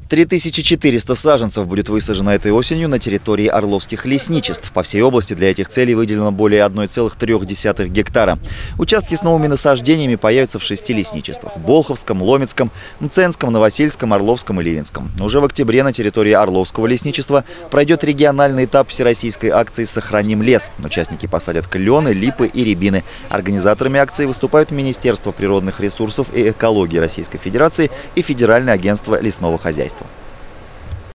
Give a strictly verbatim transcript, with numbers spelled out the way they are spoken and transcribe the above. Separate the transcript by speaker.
Speaker 1: три тысячи четыреста саженцев будет высажено этой осенью на территории Орловских лесничеств. По всей области для этих целей выделено более одной целой трёх десятых гектара. Участки с новыми насаждениями появятся в шести лесничествах – Болховском, Ломецком, Мценском, Новосильском, Орловском и Ливенском. Уже в октябре на территории Орловского лесничества пройдет региональный этап всероссийской акции «Сохраним лес». Участники посадят клены, липы и рябины. Организаторами акции выступают Министерство природных ресурсов и экологии Российской Федерации и Федеральное агентство лесного хозяйства.